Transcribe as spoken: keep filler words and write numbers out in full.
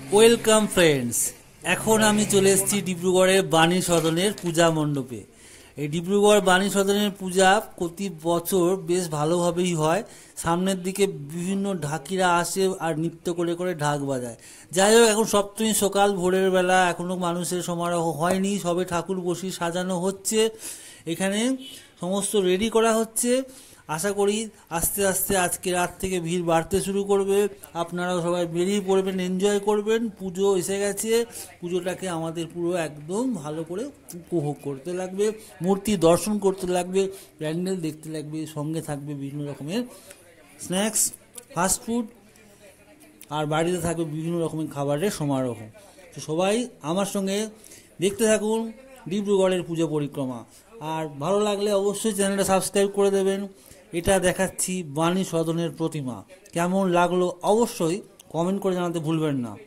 Welcome friends. এখন আমি চলে এসেছি ডিব্রুগড়ের বাণী সদনের পূজা মণ্ডপে। এই ডিব্রুগড় বাণী সদনের পূজা প্রতি বছর বেশ ভালোভাবেই হয়। সামনের দিকে বিভিন্ন ঢাকিরা আসে আর নৃত্য করে করে ঢাক বাজায়। যাই হোক, এখন সপ্তমী সকাল, ভোরের বেলা, এখনো মানুষের সমারোহ হয়নি, সবে ঠাকুর বসি সাজানো হচ্ছে। এখানে সমস্ত রেডি করা হচ্ছে। আশা করি আস্তে আস্তে আজকে রাত থেকে ভিড় বাড়তে শুরু করবে। আপনারাও সবাই বেরিয়ে পড়বেন, এনজয় করবেন। পুজো এসে গেছে, পুজোটাকে আমাদের পুরো একদম ভালো করে উপভোগ করতে লাগবে, মূর্তি দর্শন করতে লাগবে, প্যান্ডেল দেখতে লাগবে, সঙ্গে থাকবে বিভিন্ন রকমের স্ন্যাক্স, ফাস্টফুড, আর বাড়িতে থাকবে বিভিন্ন রকমের খাবারের সমারোহ। তো সবাই আমার সঙ্গে দেখতে থাকুন ডিব্রুগড়ের পুজো পরিক্রমা। আর ভালো লাগলে অবশ্যই চ্যানেলটা সাবস্ক্রাইব করে দেবেন। এটা দেখাচ্ছি বাণী সদনের প্রতিমা। কেমন লাগলো অবশ্যই কমেন্ট করে জানাতে ভুলবেন না।